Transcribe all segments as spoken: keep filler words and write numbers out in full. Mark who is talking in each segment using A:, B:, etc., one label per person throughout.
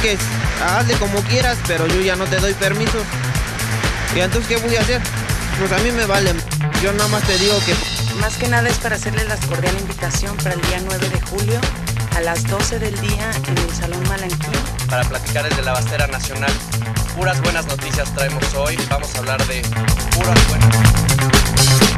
A: que hazle como quieras, pero yo ya no te doy permiso. ¿Y entonces qué voy a hacer? Pues a mí me vale. Yo nada más te digo que...
B: Más que nada es para hacerle la cordial invitación para el día nueve de julio a las doce del día en el Salón Malanquín.
C: Para platicar desde la Bastera Nacional. Puras buenas noticias traemos hoy. Vamos a hablar de puras buenas noticias.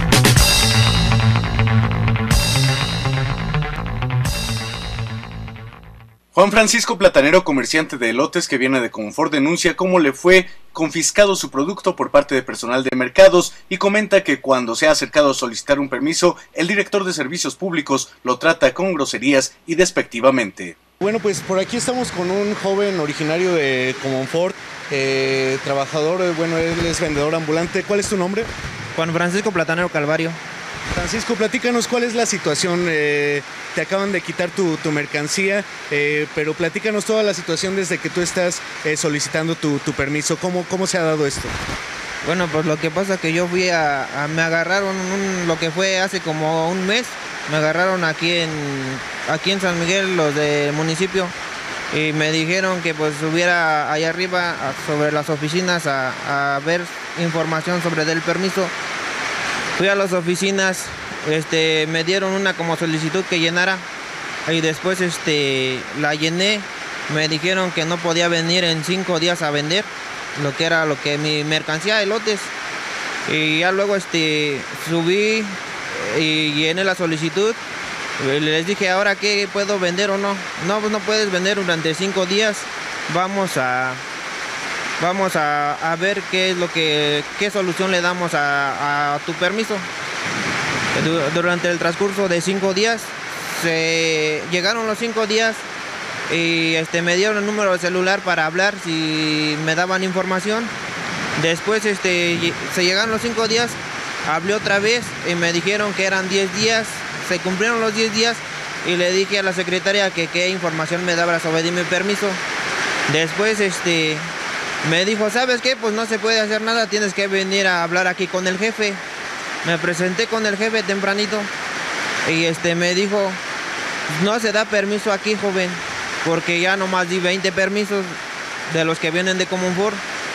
D: Juan Francisco Platanero, comerciante de elotes que viene de Comonfort, denuncia cómo le fue confiscado su producto por parte de personal de mercados y comenta que cuando se ha acercado a solicitar un permiso, el director de servicios públicos lo trata con groserías y despectivamente.
E: Bueno, pues por aquí estamos con un joven originario de Comonfort, eh, trabajador, bueno, él es vendedor ambulante. ¿Cuál es tu nombre?
A: Juan Francisco Platanero Calvario.
E: Francisco, platícanos cuál es la situación. Eh, te acaban de quitar tu, tu mercancía, eh, pero platícanos toda la situación desde que tú estás eh, solicitando tu, tu permiso. ¿Cómo, ¿Cómo se ha dado esto?
A: Bueno, pues lo que pasa es que yo fui a... a me agarraron un, lo que fue hace como un mes. Me agarraron aquí en, aquí en San Miguel, los del municipio. Y me dijeron que pues subiera allá arriba a, sobre las oficinas a, a ver información sobre el permiso. Fui a las oficinas, este, me dieron una como solicitud que llenara y después este, la llené. Me dijeron que no podía venir en cinco días a vender lo que era lo que mi mercancía, elotes. Y ya luego este, subí y llené la solicitud. Les dije, ¿ahora qué puedo vender o no? No, pues no puedes vender durante cinco días. Vamos a... Vamos a, a ver qué es lo que, qué solución le damos a, a tu permiso. Durante el transcurso de cinco días, se llegaron los cinco días y este, me dieron el número de celular para hablar si me daban información. Después este, se llegaron los cinco días, hablé otra vez y me dijeron que eran diez días. Se cumplieron los diez días y le dije a la secretaria que qué información me daba sobre mi permiso. Después este... me dijo, ¿sabes qué? Pues no se puede hacer nada, tienes que venir a hablar aquí con el jefe. Me presenté con el jefe tempranito y este me dijo, no se da permiso aquí, joven, porque ya nomás di veinte permisos de los que vienen de Comonfort.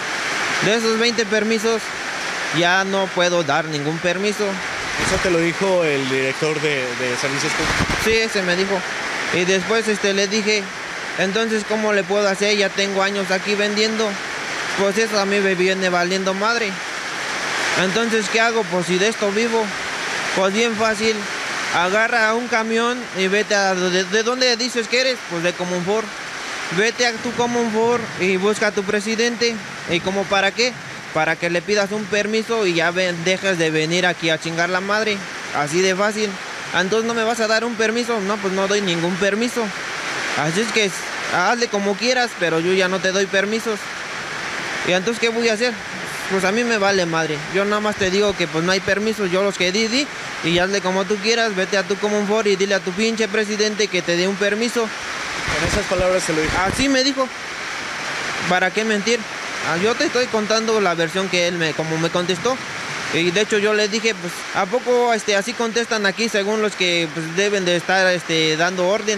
A: De esos veinte permisos ya no puedo dar ningún permiso.
E: ¿Eso te lo dijo el director de, de servicios públicos?
A: Sí, ese me dijo. Y después este, le dije, entonces, ¿cómo le puedo hacer? Ya tengo años aquí vendiendo. Pues eso a mí me viene valiendo madre. Entonces, ¿qué hago? Pues si de esto vivo, pues bien fácil. Agarra un camión y vete a... ¿De, de dónde dices que eres? Pues de Comonfort. Vete a tu Comonfort y busca a tu presidente. ¿Y como para qué? Para que le pidas un permiso y ya ven, dejes de venir aquí a chingar la madre. Así de fácil. Entonces, ¿no me vas a dar un permiso? No, pues no doy ningún permiso. Así es que hazle como quieras, pero yo ya no te doy permisos. ¿Y entonces qué voy a hacer? Pues a mí me vale madre. Yo nada más te digo que pues no hay permisos, yo los que di, di. Y hazle como tú quieras, vete a tu Comonfort y dile a tu pinche presidente que te dé un permiso.
E: Con esas palabras se lo dijo.
A: Así me dijo. ¿Para qué mentir? Yo te estoy contando la versión que él me, como me contestó. Y de hecho yo le dije, pues, ¿a poco este, así contestan aquí según los que pues, deben de estar este, dando orden?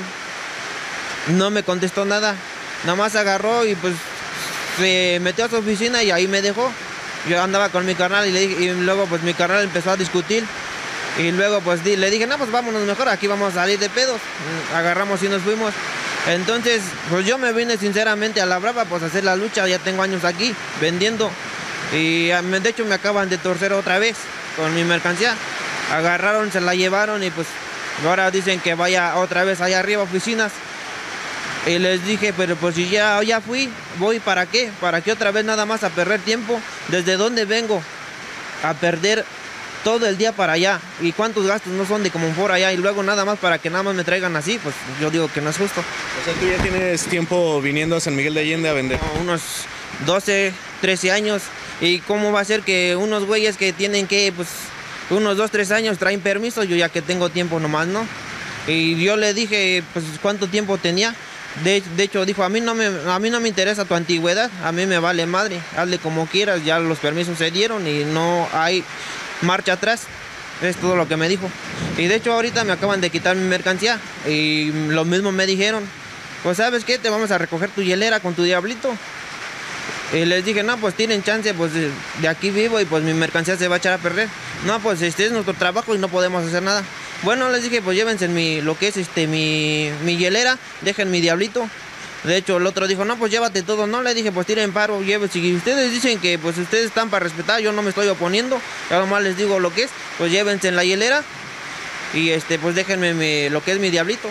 A: No me contestó nada. Nada más agarró y pues se metió a su oficina y ahí me dejó. Yo andaba con mi carnal y, le dije, y luego pues mi carnal empezó a discutir. Y luego pues di, le dije, no, pues vámonos mejor, aquí vamos a salir de pedos. Agarramos y nos fuimos. Entonces, pues yo me vine sinceramente a la brava, pues a hacer la lucha. Ya tengo años aquí vendiendo. Y de hecho me acaban de torcer otra vez con mi mercancía. Agarraron, se la llevaron y pues ahora dicen que vaya otra vez allá arriba a oficinas. Y les dije, pero pues si ya, ya fui, voy, ¿para qué? ¿Para qué otra vez nada más a perder tiempo? ¿Desde dónde vengo? A perder todo el día para allá. ¿Y cuántos gastos no son de Comonfort allá? Y luego nada más para que nada más me traigan así, pues yo digo que no es justo.
E: O sea, tú ya tienes tiempo viniendo a San Miguel de Allende a vender.
A: No, unos doce, trece años. ¿Y cómo va a ser que unos güeyes que tienen que, pues, unos dos, tres años traen permiso? Yo ya que tengo tiempo nomás, ¿no? Y yo le dije, pues, ¿cuánto tiempo tenía? De, de hecho, dijo, a mí, no me, a mí no me interesa tu antigüedad, a mí me vale madre, hazle como quieras, ya los permisos se dieron y no hay marcha atrás, es todo lo que me dijo. Y de hecho ahorita me acaban de quitar mi mercancía y lo mismo me dijeron, pues ¿sabes qué? Te vamos a recoger tu hielera con tu diablito. Y les dije, no, pues tienen chance, pues de, de aquí vivo y pues mi mercancía se va a echar a perder. No, pues este es nuestro trabajo y no podemos hacer nada. Bueno, les dije, pues llévense mi, lo que es este mi, mi hielera, dejen mi diablito. De hecho, el otro dijo, no, pues llévate todo. No, le dije, pues tiren paro, llévense. Si ustedes dicen que pues ustedes están para respetar, yo no me estoy oponiendo. Yo nomás les digo lo que es, pues llévense en la hielera y este pues déjenme mi, lo que es mi diablito.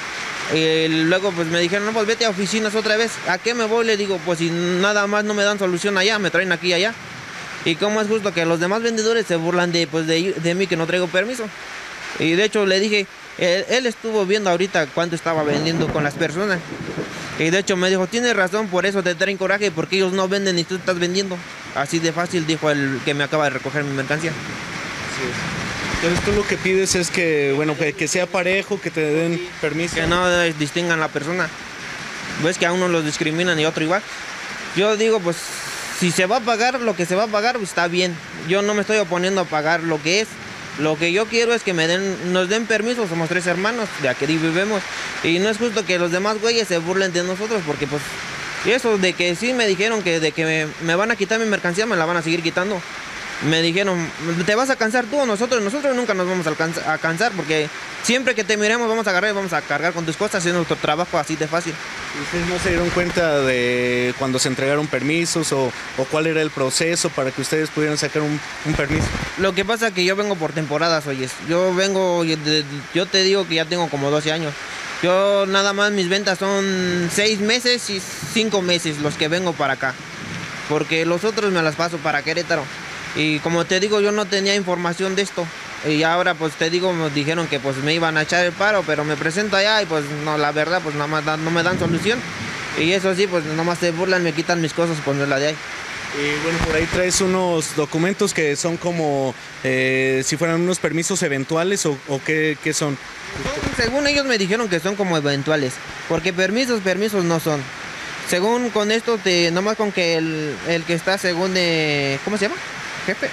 A: Y luego pues me dijeron, no, pues vete a oficinas otra vez. ¿A qué me voy? Le digo, pues si nada más no me dan solución allá, me traen aquí y allá. Y cómo es justo que los demás vendedores se burlan de, pues, de, de mí que no traigo permiso. Y de hecho le dije, él, él estuvo viendo ahorita cuánto estaba vendiendo con las personas. Y de hecho me dijo, tienes razón, por eso te traen coraje, porque ellos no venden y tú estás vendiendo. Así de fácil, dijo el que me acaba de recoger mi mercancía.
E: Así es. Entonces tú lo que pides es que, bueno, que, que sea parejo, que te den permiso.
A: Que no eh, distingan la persona. Ves que a uno los discriminan y a otro igual. Yo digo, pues, si se va a pagar lo que se va a pagar, pues está bien. Yo no me estoy oponiendo a pagar lo que es. Lo que yo quiero es que me den, nos den permiso, somos tres hermanos, de aquí vivimos. Y no es justo que los demás güeyes se burlen de nosotros, porque pues, eso de que sí me dijeron que de que me, me van a quitar mi mercancía, me la van a seguir quitando. Me dijeron, ¿te vas a cansar tú o nosotros? Nosotros nunca nos vamos a, alcanzar, a cansar, porque siempre que te miremos vamos a agarrar y vamos a cargar con tus cosas, es nuestro trabajo así de fácil.
E: ¿Ustedes no se dieron cuenta de cuando se entregaron permisos o, o cuál era el proceso para que ustedes pudieran sacar un, un permiso?
A: Lo que pasa es que yo vengo por temporadas, oyes. Yo vengo, yo te digo que ya tengo como doce años. Yo nada más mis ventas son seis meses y cinco meses los que vengo para acá, porque los otros me las paso para Querétaro. Y como te digo, yo no tenía información de esto. Y ahora pues te digo, me dijeron que pues me iban a echar el paro, pero me presento allá y pues no, la verdad pues nada más dan, no me dan solución. Y eso sí, pues nomás se burlan, me quitan mis cosas, pues no es la de ahí.
E: Y bueno, por ahí traes unos documentos que son como eh, si fueran unos permisos eventuales o, o qué, qué son.
A: Según ellos me dijeron que son como eventuales, porque permisos, permisos no son. Según con esto, te, nomás con que el, el que está según de, ¿cómo se llama? Jefe.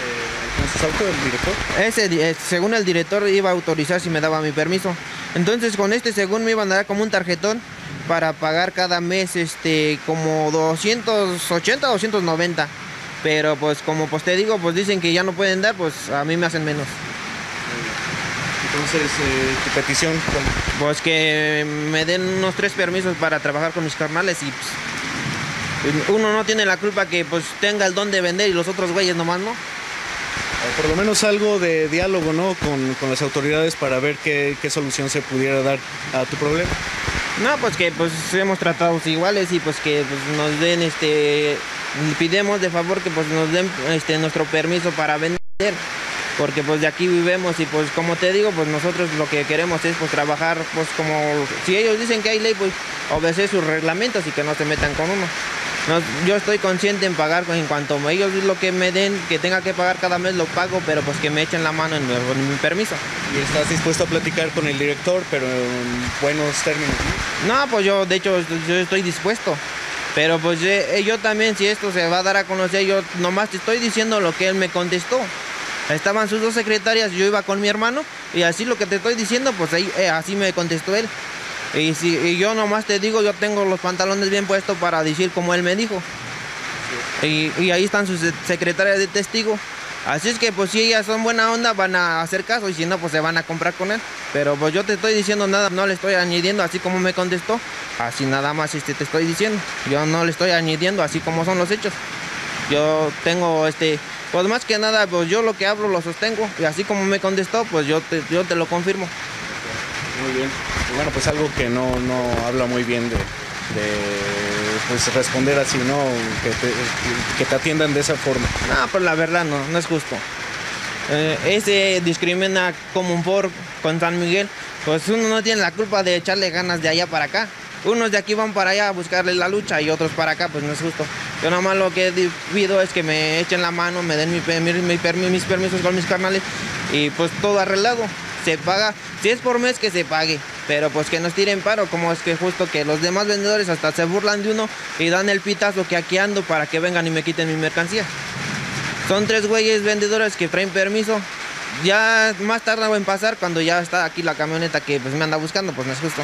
E: ¿El del director?
A: Ese, eh, según el director iba a autorizar si me daba mi permiso. Entonces con este según me iban a dar como un tarjetón para pagar cada mes este como doscientos ochenta, doscientos noventa. Pero pues como pues te digo, pues dicen que ya no pueden dar, pues a mí me hacen menos.
E: Entonces, eh, tu petición... ¿cómo?
A: Pues que me den unos tres permisos para trabajar con mis carnales y pues, uno no tiene la culpa que pues tenga el don de vender y los otros güeyes nomás no.
E: Por lo menos algo de diálogo, ¿no? Con, con las autoridades para ver qué, qué solución se pudiera dar a tu problema.
A: No, pues que pues hemos tratado iguales y pues que pues, nos den este, pidemos de favor que pues nos den este nuestro permiso para vender, porque pues de aquí vivimos y pues como te digo, pues nosotros lo que queremos es pues trabajar pues como, si ellos dicen que hay ley, pues obedecer sus reglamentos y que no se metan con uno. No, yo estoy consciente en pagar en cuanto a ellos lo que me den, que tenga que pagar cada mes lo pago, pero pues que me echen la mano en, en mi permiso.
E: ¿Y estás dispuesto a platicar con el director, pero en buenos términos, ¿no?
A: No, pues yo de hecho yo estoy dispuesto, pero pues yo, yo también, si esto se va a dar a conocer, yo nomás te estoy diciendo lo que él me contestó. Estaban sus dos secretarias, yo iba con mi hermano y así lo que te estoy diciendo, pues ahí, eh, así me contestó él. Y, si, y yo nomás te digo, yo tengo los pantalones bien puestos para decir como él me dijo. Y, y ahí están sus secretarias de testigo. Así es que pues si ellas son buena onda van a hacer caso y si no pues se van a comprar con él. Pero pues yo te estoy diciendo nada, no le estoy añadiendo así como me contestó. Así nada más este, te estoy diciendo. Yo no le estoy añadiendo así como son los hechos. Yo tengo este, pues más que nada pues yo lo que hablo lo sostengo. Y así como me contestó pues yo te, yo te lo confirmo.
E: Muy bien. Bueno, pues algo que no, no habla muy bien de, de pues responder así, ¿no? Que te, que te atiendan de esa forma.
A: No, pues la verdad no, no es justo. Eh, ese discrimina como por con San Miguel, pues uno no tiene la culpa de echarle ganas de allá para acá. Unos de aquí van para allá a buscarle la lucha y otros para acá, pues no es justo. Yo nomás lo que pido es que me echen la mano, me den mi, mi, mi, mi, mis permisos con mis carnales y pues todo arreglado. Se paga, si es por mes que se pague, pero pues que nos tiren paro, como es que justo que los demás vendedores hasta se burlan de uno y dan el pitazo que aquí ando para que vengan y me quiten mi mercancía. Son tres güeyes vendedores que traen permiso, ya más tarde en pasar cuando ya está aquí la camioneta que pues me anda buscando, pues no es justo.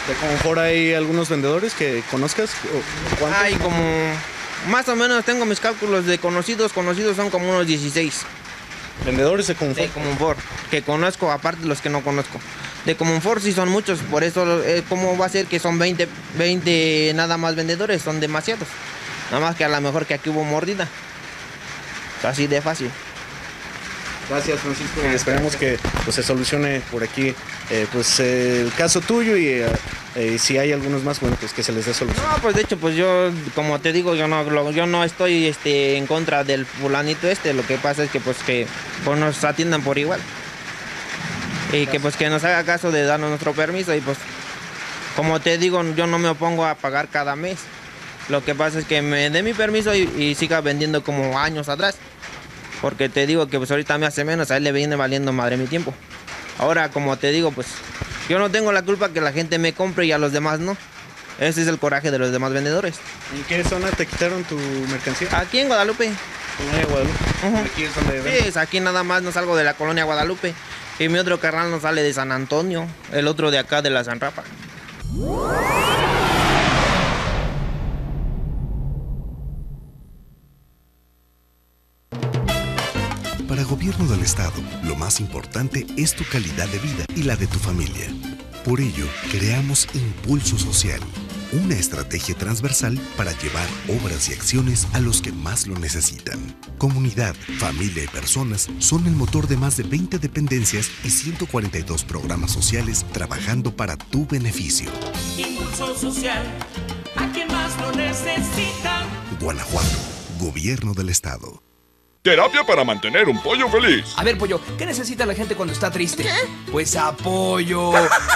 E: ¿De Comonfort hay algunos vendedores que conozcas? ¿Cuántos?
A: Hay como, más o menos tengo mis cálculos de conocidos, conocidos son como unos dieciséis.
E: ¿Vendedores de Comonfort?
A: De Comonfort, que conozco, aparte de los que no conozco. De Comonfort sí son muchos, por eso, eh, ¿cómo va a ser que son veinte, veinte nada más vendedores? Son demasiados. Nada más que a lo mejor que aquí hubo mordida. Así de fácil.
E: Gracias, Francisco. Y esperemos que pues, se solucione por aquí eh, pues, eh, el caso tuyo y eh, eh, si hay algunos más, bueno, pues que se les dé solución.
A: No, pues de hecho, pues yo, como te digo, yo no, lo- yo no estoy este, en contra del fulanito este. Lo que pasa es que pues que pues, nos atiendan por igual. Y que pues que nos haga caso de darnos nuestro permiso y pues, como te digo, yo no me opongo a pagar cada mes. Lo que pasa es que me dé mi permiso y, y siga vendiendo como años atrás. Porque te digo que pues ahorita me hace menos, a él le viene valiendo madre mi tiempo. Ahora, como te digo, pues yo no tengo la culpa que la gente me compre y a los demás no. Ese es el coraje de los demás vendedores.
E: ¿En qué zona te quitaron tu mercancía?
A: Aquí en Guadalupe.
E: Colonia Guadalupe.
A: Ujú.
E: Aquí es donde
A: Sí,
E: ven.
A: es aquí nada más no salgo de la colonia Guadalupe. Y mi otro carnal no sale de San Antonio, el otro de acá de la San Rafa.
F: Para Gobierno del Estado, lo más importante es tu calidad de vida y la de tu familia. Por ello, creamos Impulso Social, una estrategia transversal para llevar obras y acciones a los que más lo necesitan. Comunidad, familia y personas son el motor de más de veinte dependencias y ciento cuarenta y dos programas sociales trabajando para tu beneficio.
G: Impulso social, a quien más lo necesita.
F: Guanajuato, Gobierno del Estado.
H: Terapia para mantener un pollo feliz.
I: A ver, pollo, ¿qué necesita la gente cuando está triste? ¿Qué? Pues apoyo.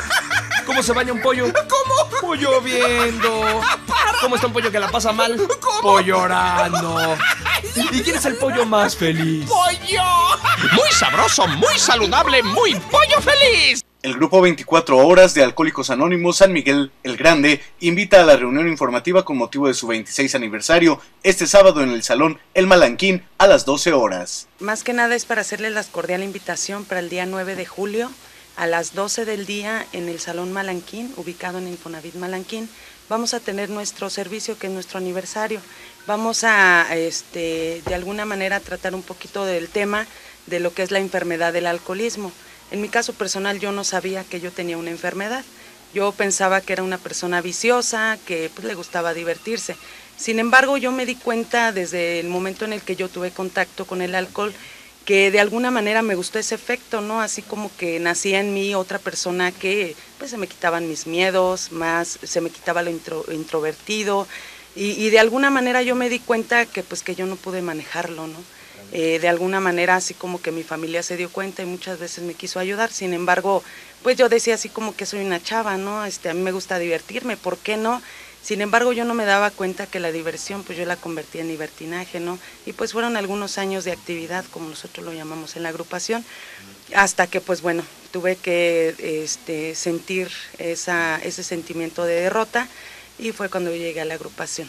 I: ¿Cómo se baña un pollo? ¿Cómo? Pollo viendo. ¿Cómo está un pollo que la pasa mal? ¿Cómo? Pollo llorando. ¿Y quién es el pollo más feliz?
G: ¡Pollo! Muy sabroso, muy saludable, muy pollo feliz.
D: El grupo veinticuatro horas de Alcohólicos Anónimos San Miguel el Grande invita a la reunión informativa con motivo de su veintiséis aniversario este sábado en el Salón El Malanquín a las doce horas.
B: Más que nada es para hacerles la cordial invitación para el día nueve de julio a las doce del día en el Salón Malanquín, ubicado en Infonavit Malanquín. Vamos a tener nuestro servicio, que es nuestro aniversario. Vamos a, este, de alguna manera, tratar un poquito del tema de lo que es la enfermedad del alcoholismo. En mi caso personal, yo no sabía que yo tenía una enfermedad. Yo pensaba que era una persona viciosa, que pues, le gustaba divertirse. Sin embargo, yo me di cuenta desde el momento en el que yo tuve contacto con el alcohol, que de alguna manera me gustó ese efecto, ¿no? Así como que nacía en mí otra persona que pues se me quitaban mis miedos, más se me quitaba lo intro, introvertido, y, y de alguna manera yo me di cuenta que pues que yo no pude manejarlo, ¿no? Eh, de alguna manera así como que mi familia se dio cuenta y muchas veces me quiso ayudar. Sin embargo, pues yo decía así como que soy una chava, ¿no? Este, a mí me gusta divertirme, ¿por qué no? Sin embargo, yo no me daba cuenta que la diversión pues yo la convertía en libertinaje, ¿no? Y pues fueron algunos años de actividad, como nosotros lo llamamos en la agrupación, hasta que pues bueno, tuve que este, sentir esa, ese sentimiento de derrota y fue cuando yo llegué a la agrupación.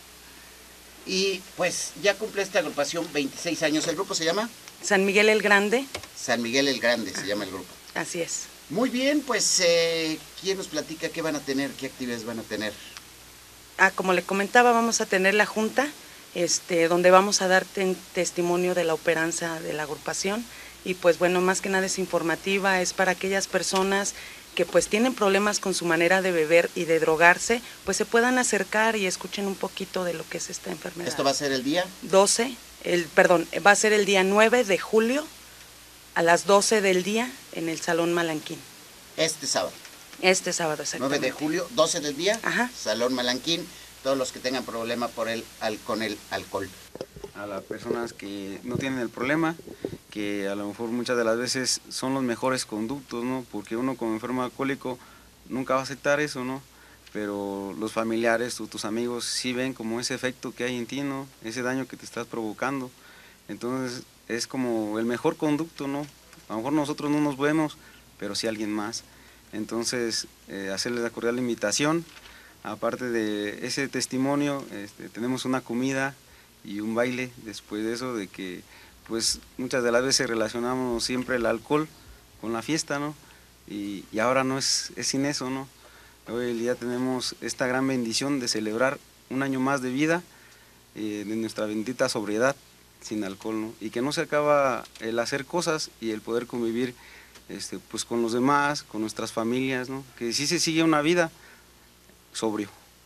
J: Y pues ya cumple esta agrupación veintiséis años. ¿El grupo se llama?
B: San Miguel el Grande.
J: San Miguel el Grande se llama el grupo.
B: Así es.
J: Muy bien, pues eh, ¿quién nos platica qué van a tener, qué actividades van a tener?
B: Ah, como le comentaba, vamos a tener la junta, este, donde vamos a dar ten, testimonio de la operanza de la agrupación. Y pues bueno, más que nada es informativa, es para aquellas personas que pues tienen problemas con su manera de beber y de drogarse, pues se puedan acercar y escuchen un poquito de lo que es esta enfermedad.
J: ¿Esto va a ser el día?
B: doce, el, perdón, va a ser el día nueve de julio a las doce del día en el Salón Malanquín.
J: Este sábado.
B: Este sábado, exactamente.
J: nueve de julio, doce del día,
B: Ajá.
J: Salón Malanquín, todos los que tengan problema por el, al, con el alcohol.
K: A las personas que no tienen el problema, que a lo mejor muchas de las veces son los mejores conductos, ¿no? Porque uno como enfermo alcohólico nunca va a aceptar eso, ¿no? Pero los familiares o tus amigos sí ven como ese efecto que hay en ti, ¿no? Ese daño que te estás provocando. Entonces es como el mejor conducto, ¿no? A lo mejor nosotros no nos vemos, pero sí alguien más. Entonces eh, hacerles la cordial invitación. Aparte de ese testimonio, este, tenemos una comida y un baile después de eso, de que pues muchas de las veces relacionamos siempre el alcohol con la fiesta, ¿no? Y, y ahora no es, es sin eso, ¿no? Hoy día tenemos esta gran bendición de celebrar un año más de vida, eh, de nuestra bendita sobriedad sin alcohol, ¿no? Y que no se acaba el hacer cosas y el poder convivir este, pues con los demás, con nuestras familias, ¿no? Que sí se sigue una vida sobrio.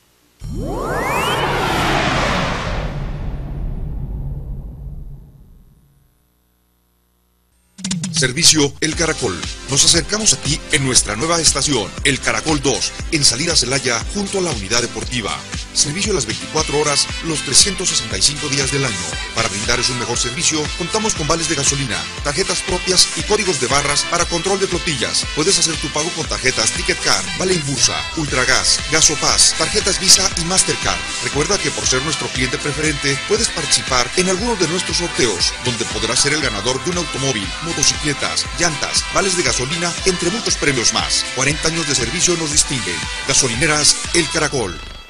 L: Servicio El Caracol. Nos acercamos a ti en nuestra nueva estación, El Caracol dos, en Salida Celaya, junto a la Unidad Deportiva. Servicio a las veinticuatro horas, los trescientos sesenta y cinco días del año. Para brindarles un mejor servicio, contamos con vales de gasolina, tarjetas propias y códigos de barras para control de flotillas. Puedes hacer tu pago con tarjetas Ticketcard, Vale Inbursa, Ultragas, Gasopaz, tarjetas Visa y Mastercard. Recuerda que por ser nuestro cliente preferente, puedes participar en algunos de nuestros sorteos, donde podrás ser el ganador de un automóvil, motocicletas, llantas, vales de gasolina, entre muchos premios más. cuarenta años de servicio nos distinguen. Gasolineras El Caracol.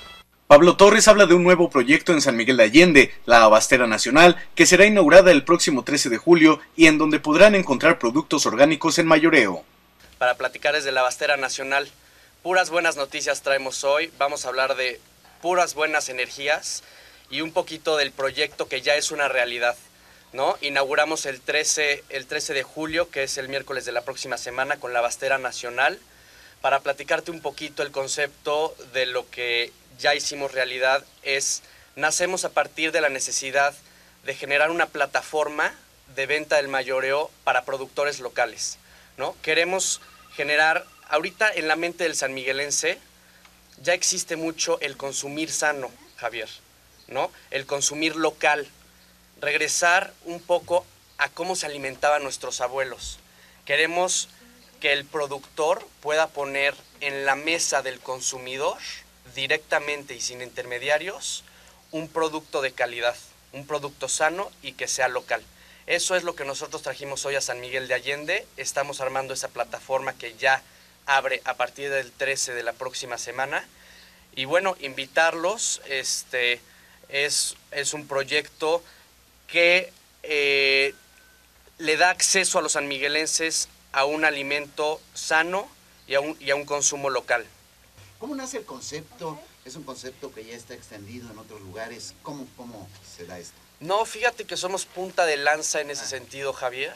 D: Pablo Torres habla de un nuevo proyecto en San Miguel de Allende, la Abastera Nacional, que será inaugurada el próximo trece de julio y en donde podrán encontrar productos orgánicos en mayoreo.
C: Para platicar desde la Abastera Nacional, puras buenas noticias traemos hoy. Vamos a hablar de puras buenas energías y un poquito del proyecto que ya es una realidad, ¿no? Inauguramos el trece, el trece de julio, que es el miércoles de la próxima semana, con la Abastera Nacional, para platicarte un poquito el concepto de lo que ya hicimos realidad. Es, nacemos a partir de la necesidad de generar una plataforma de venta del mayoreo para productores locales, ¿no? Queremos generar, ahorita en la mente del sanmiguelense ya existe mucho el consumir sano, Javier, ¿no? El consumir local, regresar un poco a cómo se alimentaban nuestros abuelos. Queremos que el productor pueda poner en la mesa del consumidor directamente y sin intermediarios un producto de calidad, un producto sano y que sea local. Eso es lo que nosotros trajimos hoy a San Miguel de Allende. Estamos armando esa plataforma que ya abre a partir del trece de la próxima semana. Y bueno, invitarlos, este, es, es un proyecto que eh, le da acceso a los sanmiguelenses a un alimento sano y a un, y a un consumo local.
J: ¿Cómo nace el concepto? ¿Es un concepto que ya está extendido en otros lugares? ¿Cómo, cómo se da esto?
C: No, fíjate que somos punta de lanza en ese ah. sentido, Javier.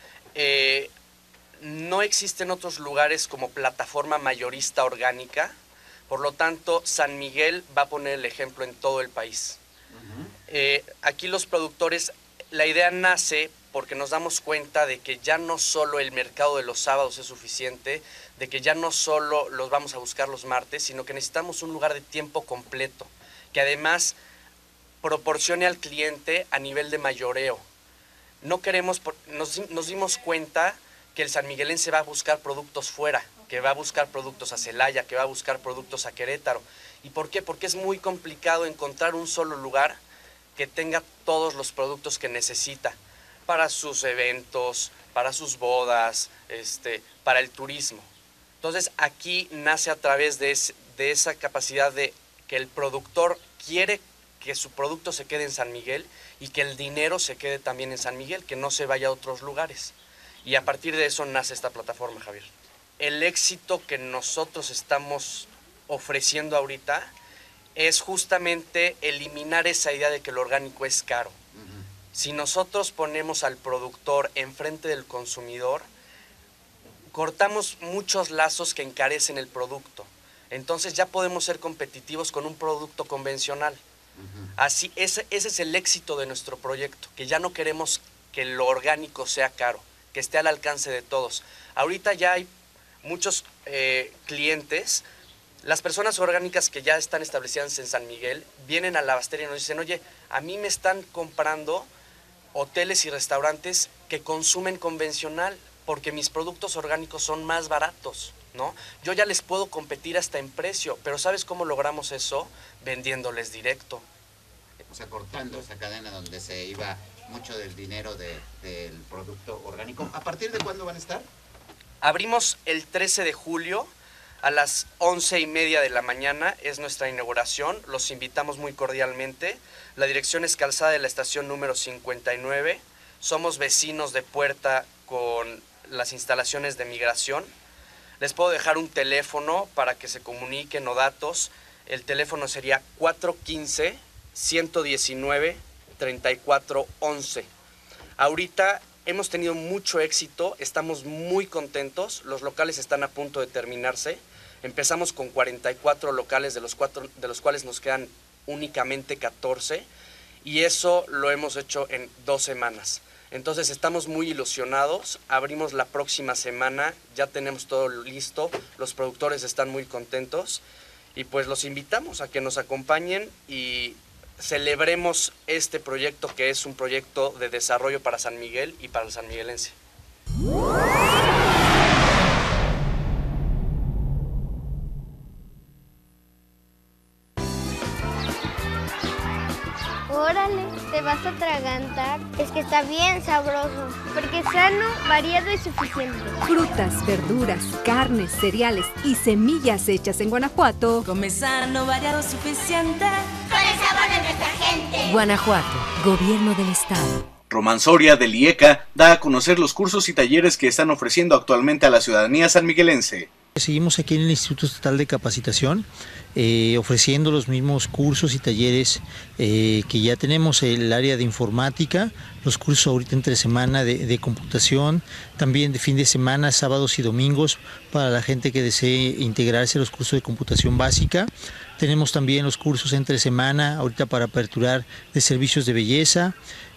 C: Eh, no existen otros lugares como plataforma mayorista orgánica, por lo tanto, San Miguel va a poner el ejemplo en todo el país. Uh-huh. eh, aquí los productores, la idea nace porque nos damos cuenta de que ya no solo el mercado de los sábados es suficiente, de que ya no solo los vamos a buscar los martes, sino que necesitamos un lugar de tiempo completo, que además proporcione al cliente a nivel de mayoreo. No queremos, nos, nos dimos cuenta que el sanmiguelense va a buscar productos fuera, que va a buscar productos a Celaya, que va a buscar productos a Querétaro. ¿Y por qué? Porque es muy complicado encontrar un solo lugar que tenga todos los productos que necesita para sus eventos, para sus bodas, este, para el turismo. Entonces aquí nace a través de, ese, de esa capacidad de que el productor quiere que su producto se quede en San Miguel y que el dinero se quede también en San Miguel, que no se vaya a otros lugares. Y a partir de eso nace esta plataforma, Javier. El éxito que nosotros estamos ofreciendo ahorita es justamente eliminar esa idea de que lo orgánico es caro. Uh-huh. Si nosotros ponemos al productor enfrente del consumidor, cortamos muchos lazos que encarecen el producto. Entonces ya podemos ser competitivos con un producto convencional. Uh-huh. Así, ese, ese es el éxito de nuestro proyecto, que ya no queremos que lo orgánico sea caro, que esté al alcance de todos. Ahorita ya hay muchos eh, clientes, las personas orgánicas que ya están establecidas en San Miguel, vienen a la Abastera y nos dicen, oye, a mí me están comprando hoteles y restaurantes que consumen convencional, porque mis productos orgánicos son más baratos, ¿no? Yo ya les puedo competir hasta en precio, pero ¿sabes cómo logramos eso? Vendiéndoles directo.
J: O sea, cortando esa cadena donde se iba mucho del dinero de, del producto orgánico. ¿A partir de cuándo van a estar?
C: Abrimos el trece de julio a las once y media de la mañana, es nuestra inauguración, los invitamos muy cordialmente. La dirección es Calzada de la Estación número cincuenta y nueve, somos vecinos de puerta con las instalaciones de migración. Les puedo dejar un teléfono para que se comuniquen o datos. El teléfono sería cuatro uno cinco, uno uno nueve, tres cuatro uno uno. Ahorita hemos tenido mucho éxito, estamos muy contentos, los locales están a punto de terminarse. Empezamos con cuarenta y cuatro locales, de los, cuatro, de los cuales nos quedan únicamente catorce, y eso lo hemos hecho en dos semanas. Entonces estamos muy ilusionados, abrimos la próxima semana, ya tenemos todo listo, los productores están muy contentos, y pues los invitamos a que nos acompañen y celebremos este proyecto, que es un proyecto de desarrollo para San Miguel y para el sanmiguelense.
M: Órale, te vas a atragantar. Es que está bien sabroso, porque es sano, variado y suficiente.
N: Frutas, verduras, carnes, cereales y semillas hechas en Guanajuato.
O: Come sano, variado, suficiente.
M: Con el sabor de nuestra gente.
N: Guanajuato, Gobierno del Estado.
D: Román Soria, del I E C A, da a conocer los cursos y talleres que están ofreciendo actualmente a la ciudadanía sanmiguelense.
P: Seguimos aquí en el Instituto Estatal de Capacitación, eh, ofreciendo los mismos cursos y talleres eh, que ya tenemos, el área de informática, los cursos ahorita entre semana de, de computación, también de fin de semana, sábados y domingos, para la gente que desee integrarse a los cursos de computación básica. Tenemos también los cursos entre semana, ahorita para aperturar de servicios de belleza.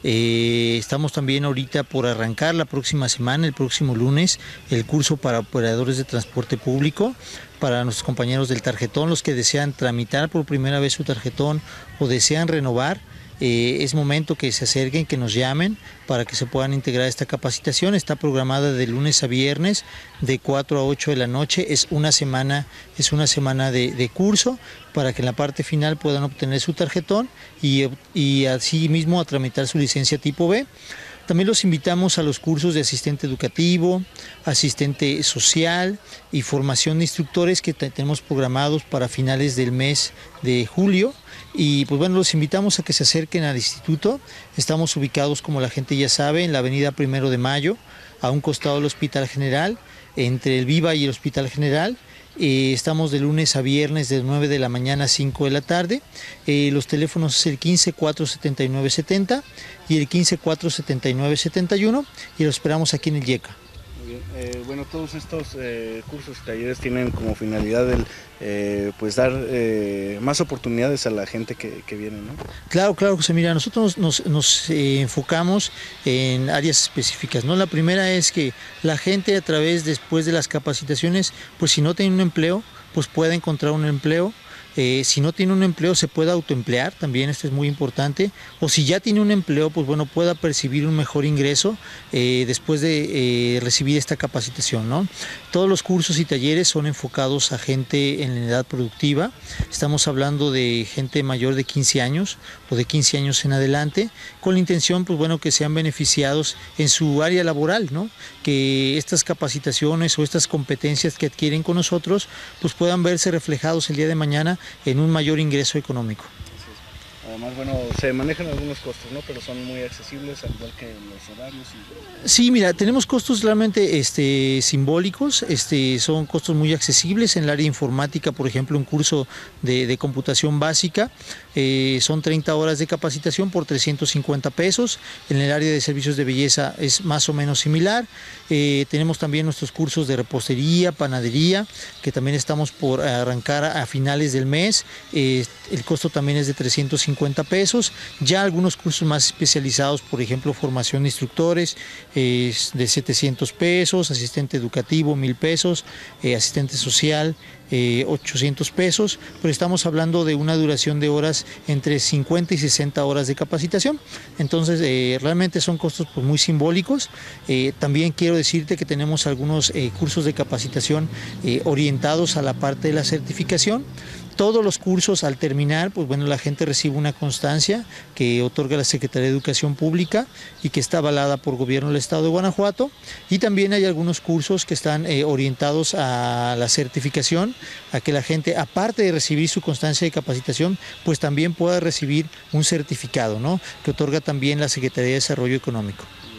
P: Eh, estamos también ahorita por arrancar la próxima semana, el próximo lunes, el curso para operadores de transporte público, para nuestros compañeros del tarjetón, los que desean tramitar por primera vez su tarjetón o desean renovar. Eh, es momento que se acerquen, que nos llamen para que se puedan integrar a esta capacitación. Está programada de lunes a viernes de cuatro a ocho de la noche. Es una semana, es una semana de, de curso para que en la parte final puedan obtener su tarjetón y, y así mismo a tramitar su licencia tipo B. También los invitamos a los cursos de asistente educativo, asistente social y formación de instructores que tenemos programados para finales del mes de julio. Y pues bueno, los invitamos a que se acerquen al instituto. Estamos ubicados, como la gente ya sabe, en la avenida Primero de Mayo, a un costado del Hospital General, entre el Viva y el Hospital General. Eh, estamos de lunes a viernes de nueve de la mañana a cinco de la tarde. Eh, los teléfonos es el quince, cuatro setenta y nueve, setenta y el quince, cuatro setenta y nueve, setenta y uno, y los esperamos aquí en el IECA.
E: Muy bien. Eh, bueno, todos estos eh, cursos y talleres tienen como finalidad el eh, pues dar eh, más oportunidades a la gente que, que viene, ¿no?
P: Claro, claro, José, mira, nosotros nos, nos, nos eh, enfocamos en áreas específicas, ¿no? La primera es que la gente a través, después de las capacitaciones, pues si no tiene un empleo, pues pueda encontrar un empleo. Eh, si no tiene un empleo, se pueda autoemplear, también esto es muy importante, o si ya tiene un empleo, pues bueno, pueda percibir un mejor ingreso eh, después de eh, recibir esta capacitación, ¿no? Todos los cursos y talleres son enfocados a gente en la edad productiva. Estamos hablando de gente mayor de quince años o de quince años en adelante, con la intención, pues bueno, que sean beneficiados en su área laboral, ¿no? Que estas capacitaciones o estas competencias que adquieren con nosotros, pues puedan verse reflejados el día de mañana en un mayor ingreso económico.
E: Además, bueno, se manejan algunos costos, ¿no? Pero son muy accesibles, al igual que los horarios. Y...
P: Sí, mira, tenemos costos realmente este, simbólicos, este, son costos muy accesibles. En el área informática, por ejemplo, un curso de, de computación básica, eh, son treinta horas de capacitación por trescientos cincuenta pesos. En el área de servicios de belleza es más o menos similar. Eh, tenemos también nuestros cursos de repostería, panadería, que también estamos por arrancar a finales del mes. Eh, el costo también es de trescientos cincuenta pesos. Ya algunos cursos más especializados, por ejemplo, formación de instructores, eh, de setecientos pesos, asistente educativo, mil pesos, eh, asistente social, eh, ochocientos pesos, pero estamos hablando de una duración de horas entre cincuenta y sesenta horas de capacitación. Entonces, eh, realmente son costos pues, muy simbólicos. Eh, también quiero decirte que tenemos algunos eh, cursos de capacitación eh, orientados a la parte de la certificación. Todos los cursos al terminar, pues bueno, la gente recibe una constancia que otorga la Secretaría de Educación Pública y que está avalada por Gobierno del Estado de Guanajuato. Y también hay algunos cursos que están eh, orientados a la certificación, a que la gente, aparte de recibir su constancia de capacitación, pues también pueda recibir un certificado, ¿no? Que otorga también la Secretaría de Desarrollo Económico.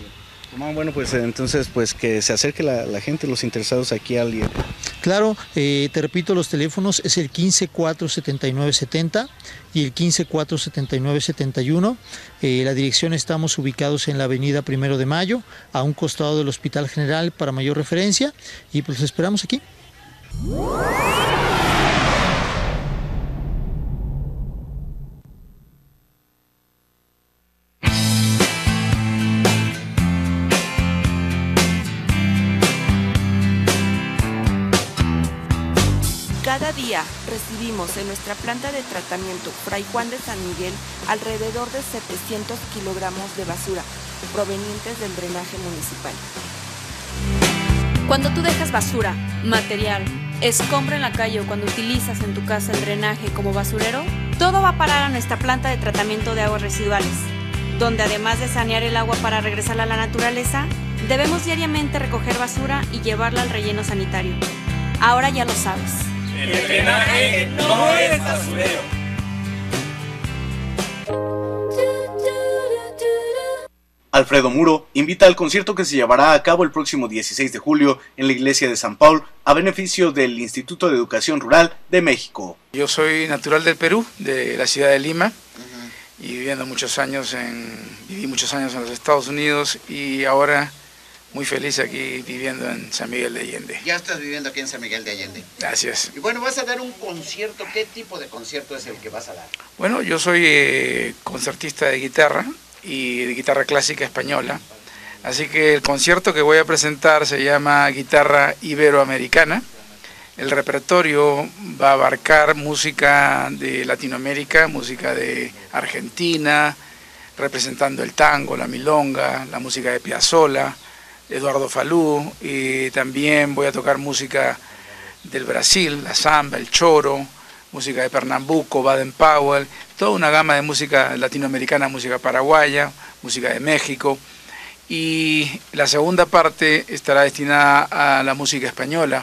E: Bueno, pues entonces pues que se acerque la, la gente, los interesados aquí al I E P.
P: Claro, eh, te repito, los teléfonos es el quince cuatro setenta y nueve setenta y el quince cuatro setenta y nueve setenta y uno. Eh, la dirección, estamos ubicados en la avenida Primero de Mayo, a un costado del Hospital General para mayor referencia, y pues los esperamos aquí.
Q: Cada día recibimos en nuestra planta de tratamiento Fray Juan de San Miguel alrededor de setecientos kilogramos de basura provenientes del drenaje municipal.
R: Cuando tú dejas basura, material, escombro en la calle o cuando utilizas en tu casa el drenaje como basurero, todo va a parar a nuestra planta de tratamiento de aguas residuales, donde además de sanear el agua para regresarla a la naturaleza, debemos diariamente recoger basura y llevarla al relleno sanitario. Ahora ya lo sabes.
S: El drenaje no es basurero.
D: Alfredo Muro invita al concierto que se llevará a cabo el próximo dieciséis de julio en la iglesia de San Paul a beneficio del Instituto de Educación Rural de México.
T: Yo soy natural del Perú, de la ciudad de Lima, uh-huh. y viviendo muchos años en, viví muchos años en los Estados Unidos y ahora muy feliz aquí viviendo en San Miguel de Allende.
J: Ya estás viviendo aquí en San Miguel de Allende.
T: Gracias.
J: Y bueno, vas a dar un concierto. ¿Qué tipo de concierto es el que vas a dar?
T: Bueno, yo soy eh, concertista de guitarra y de guitarra clásica española. Así que el concierto que voy a presentar se llama Guitarra Iberoamericana. El repertorio va a abarcar música de Latinoamérica, música de Argentina, representando el tango, la milonga, la música de Piazzolla, Eduardo Falú, y también voy a tocar música del Brasil, la samba, el choro, música de Pernambuco, Baden Powell, toda una gama de música latinoamericana, música paraguaya, música de México, y la segunda parte estará destinada a la música española.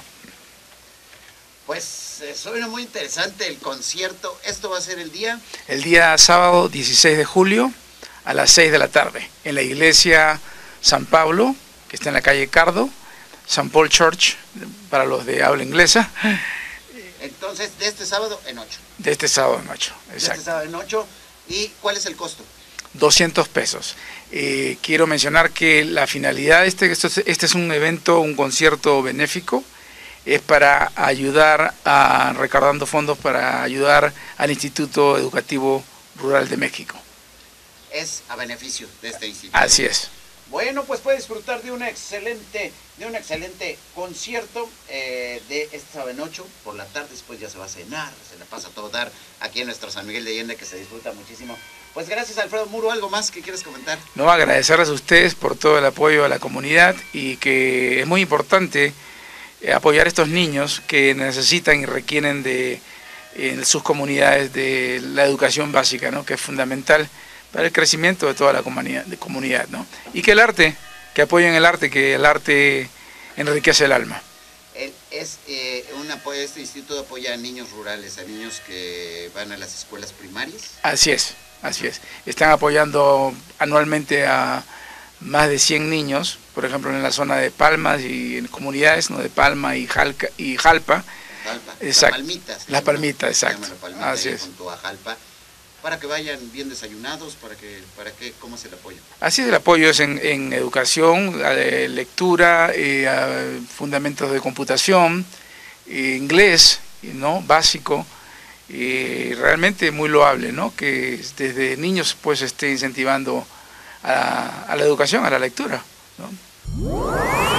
J: Pues eh, suena muy interesante el concierto. ¿Esto va a ser el día?
T: El día sábado dieciséis de julio a las seis de la tarde, en la iglesia San Pablo, que está en la calle Cardo, San Paul Church, para los de habla inglesa.
J: Entonces, de este sábado en ocho.
T: De este sábado en ocho, exacto.
J: De este sábado en ocho. ¿Y cuál es el costo?
T: doscientos pesos. Eh, quiero mencionar que la finalidad de este, esto, este es un evento, un concierto benéfico, es para ayudar, a, recaudando fondos para ayudar al Instituto Educativo Rural de México.
J: Es a beneficio de este instituto.
T: Así es.
J: Bueno, pues puede disfrutar de un excelente, de un excelente concierto eh, de este sábado en ocho por la tarde. Después ya se va a cenar, se la pasa a todo dar aquí en nuestro San Miguel de Allende, que se disfruta muchísimo. Pues gracias, Alfredo Muro. ¿Algo más que quieres comentar?
T: No, agradecerles a ustedes por todo el apoyo a la comunidad y que es muy importante apoyar a estos niños que necesitan y requieren de en sus comunidades de la educación básica, ¿no? Que es fundamental para el crecimiento de toda la comunidad, de comunidad, ¿no? Y que el arte, que apoyen el arte, que el arte enriquece el alma.
J: Es eh, un apoyo, este instituto apoya a niños rurales, a niños que van a las escuelas primarias.
T: Así es, así es. Están apoyando anualmente a más de cien niños, por ejemplo en la zona de Palmas y en comunidades, ¿no? De Palma y, Jalca, y Jalpa.
J: Jalpa.
T: Exacto.
J: Las palmitas.
T: Las palmitas, exacto.
J: La palmita,
T: así es.
J: Junto a Jalpa, para que vayan bien desayunados, para que, para que, ¿cómo es el apoyo?
T: Así es, el apoyo es en, en educación, eh, lectura, eh, fundamentos de computación, eh, inglés, ¿no? Básico, y realmente muy loable, ¿no? Que desde niños pues esté incentivando a, a la educación, a la lectura, ¿no?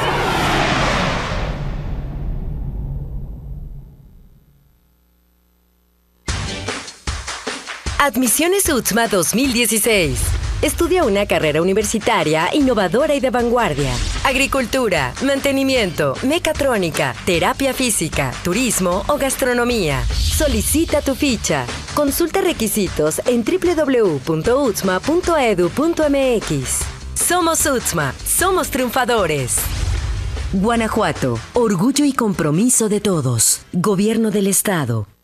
U: Admisiones U T S M A dos mil dieciséis. Estudia una carrera universitaria innovadora y de vanguardia. Agricultura, mantenimiento, mecatrónica, terapia física, turismo o gastronomía. Solicita tu ficha. Consulta requisitos en doble u doble u doble u punto u t s m a punto e d u punto m x. Somos U T S M A. Somos triunfadores. Guanajuato. Orgullo y compromiso de todos. Gobierno del Estado.